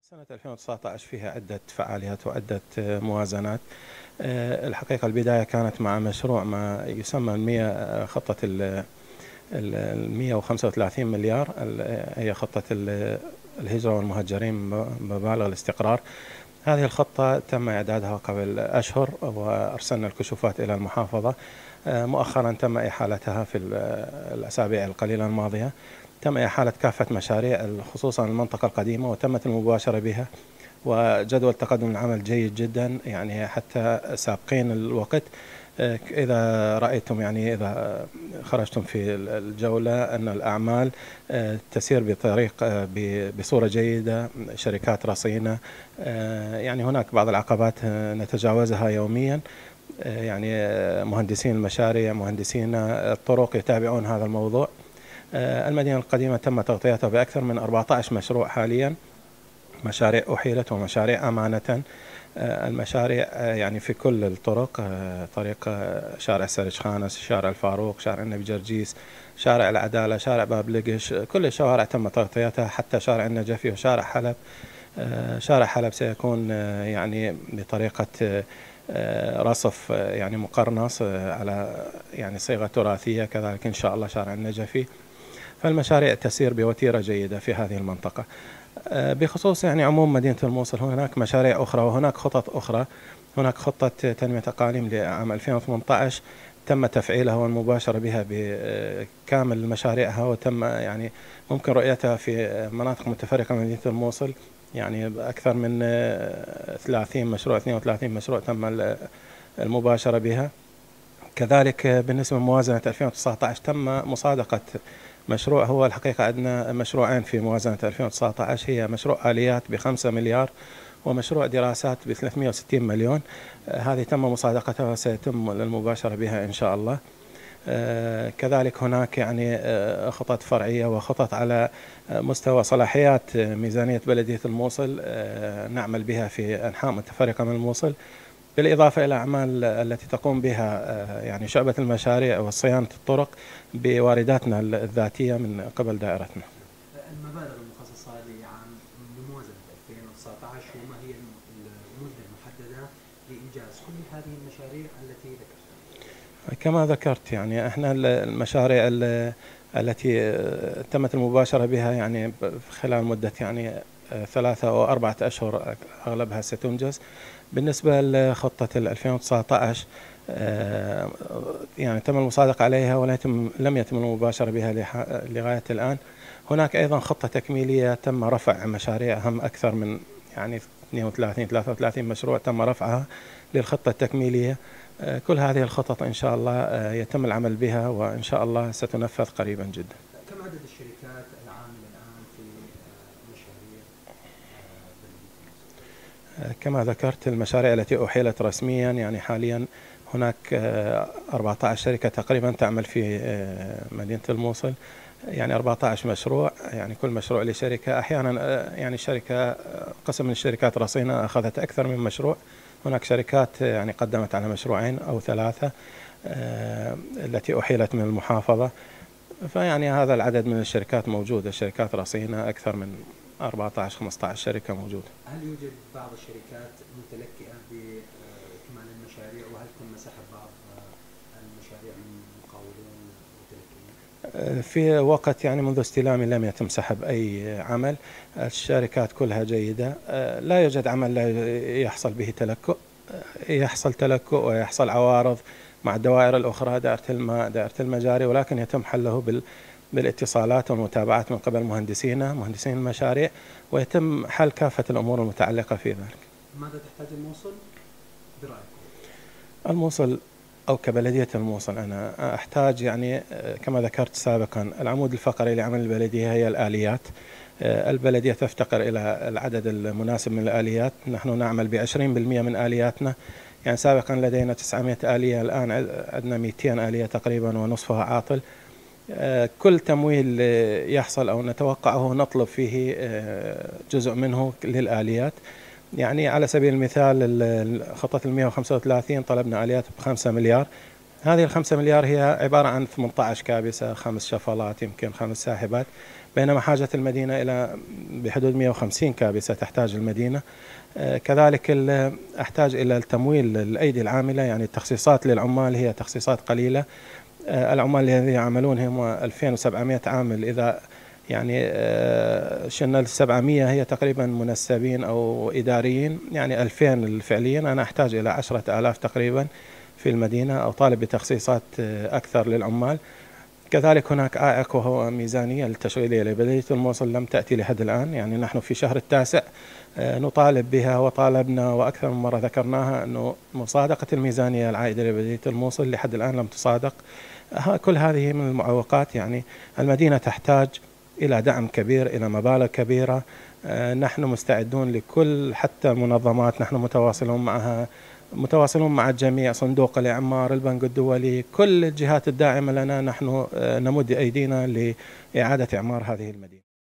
سنة 2019 فيها عدة فعاليات وعدة موازنات. الحقيقة البداية كانت مع مشروع ما يسمى خطة ال 135 مليار، هي خطة الهجرة والمهجرين بمبالغ الاستقرار. هذه الخطة تم إعدادها قبل أشهر وأرسلنا الكشوفات إلى المحافظة. مؤخرا تم إحالتها في الأسابيع القليلة الماضية. تم إحالة كافة مشاريع خصوصا المنطقة القديمة وتمت المباشرة بها، وجدول تقدم العمل جيد جدا، يعني حتى سابقين الوقت. إذا رأيتم، يعني إذا خرجتم في الجولة، أن الأعمال تسير بصورة جيدة. شركات رصينة، يعني هناك بعض العقبات نتجاوزها يوميا. يعني مهندسين المشاريع، مهندسين الطرق يتابعون هذا الموضوع. المدينة القديمة تم تغطيتها بأكثر من 14 مشروع حاليا، مشاريع أحيلت ومشاريع أمانة. المشاريع يعني في كل الطرق، طريق شارع سرج خانس، شارع الفاروق، شارع النبي جرجيس، شارع العدالة، شارع باب لقش، كل الشوارع تم تغطيتها، حتى شارع النجفي وشارع حلب. شارع حلب سيكون يعني بطريقة رصف يعني مقرنص على يعني صيغة تراثية، كذلك إن شاء الله شارع النجفي. فالمشاريع تسير بوتيرة جيدة في هذه المنطقة. بخصوص يعني عموم مدينة الموصل، هناك مشاريع أخرى وهناك خطط أخرى. هناك خطة تنمية أقاليم لعام 2018 تم تفعيلها والمباشرة بها بكامل مشاريعها، وتم يعني ممكن رؤيتها في مناطق متفرقة من مدينة الموصل، يعني أكثر من 30 مشروع، 32 مشروع تم المباشرة بها. كذلك بالنسبة لموازنة 2019 تم مصادقة مشروع. هو الحقيقة عندنا مشروعين في موازنة 2019، هي مشروع آليات ب5 مليار ومشروع دراسات ب360 مليون. هذه تم مصادقتها وسيتم المباشرة بها إن شاء الله. كذلك هناك يعني خطط فرعية وخطط على مستوى صلاحيات ميزانية بلدية الموصل نعمل بها في أنحاء متفرقة من الموصل، بالإضافة إلى أعمال التي تقوم بها يعني شعبة المشاريع وصيانة الطرق بوارداتنا الذاتية من قبل دائرتنا. المبالغ المخصصة لعام لموازنة 2019 وما هي المدة المحددة لإنجاز كل هذه المشاريع التي ذكرتها؟ كما ذكرت، يعني احنا المشاريع التي تمت المباشرة بها يعني خلال مدة يعني 3 أو 4 أشهر أغلبها ستنجز. بالنسبة لخطة 2019 يعني تم المصادقة عليها لم يتم المباشرة بها لغاية الآن. هناك أيضا خطة تكميلية تم رفع مشاريعهم أكثر من يعني 32 33 مشروع تم رفعها للخطة التكميلية. كل هذه الخطط إن شاء الله يتم العمل بها، وإن شاء الله ستنفذ قريبا جدا. كم عدد الشركات العاملة الآن في مشاريع بلدية الموصل؟ كما ذكرت، المشاريع التي أحيلت رسميا يعني حاليا هناك 14 شركة تقريبا تعمل في مدينة الموصل، يعني 14 مشروع، يعني كل مشروع لشركة. أحيانا يعني شركة قسم من الشركات رصينة أخذت أكثر من مشروع. هناك شركات يعني قدمت على مشروعين أو 3 التي أحيلت من المحافظة. فيعني هذا العدد من الشركات موجودة، شركات رصينة أكثر من 14 15 شركة موجودة. هل يوجد بعض الشركات متلكئة بإكمال المشاريع، وهل تم سحب بعض المشاريع من مقاولون متلكئين؟ في وقت يعني منذ استلامي لم يتم سحب أي عمل. الشركات كلها جيدة، لا يوجد عمل لا يحصل به تلكؤ. يحصل تلكؤ ويحصل عوارض مع الدوائر الأخرى، دائرة الماء، دائرة المجاري، ولكن يتم حله بالاتصالات والمتابعات من قبل مهندسين المشاريع، ويتم حل كافة الأمور المتعلقة في ذلك. ماذا تحتاج الموصل برأيكم؟ الموصل أو كبلدية الموصل أنا أحتاج يعني كما ذكرت سابقا، العمود الفقري لعمل البلدية هي الآليات. البلدية تفتقر إلى العدد المناسب من الآليات. نحن نعمل ب20% من آلياتنا، يعني سابقا لدينا 900 آلية، الآن عندنا 200 آلية تقريبا ونصفها عاطل. كل تمويل يحصل أو نتوقعه نطلب فيه جزء منه للآليات. يعني على سبيل المثال خطة 135 طلبنا آليات ب5 مليار، هذه ال5 مليار هي عبارة عن 18 كابسة، 5 شفلات، يمكن 5 ساحبات، بينما حاجة المدينة إلى بحدود 150 كابسة تحتاج المدينة. كذلك أحتاج إلى التمويل الأيدي العاملة، يعني التخصيصات للعمال هي تخصيصات قليلة. العمال الذين يعملون هم 2700 عامل، إذا يعني شلنا ال 700 هي تقريبا منسبين أو إداريين، يعني 2000 الفعليين. أنا أحتاج إلى 10,000 تقريبا في المدينة، أو طالب بتخصيصات أكثر للعمال. كذلك هناك عائق وهو ميزانية التشغيلية لبلدية الموصل لم تأتي لحد الآن، يعني نحن في شهر التاسع نطالب بها، وطالبنا وأكثر من مرة ذكرناها أنه مصادقة الميزانية العائدة لبلدية الموصل لحد الآن لم تصادق. كل هذه من المعوقات. يعني المدينة تحتاج إلى دعم كبير، إلى مبالغ كبيرة. نحن مستعدون لكل، حتى منظمات نحن متواصلون معها، متواصلون مع الجميع، صندوق الإعمار، البنك الدولي، كل الجهات الداعمة لنا، نحن نمد أيدينا لإعادة إعمار هذه المدينة.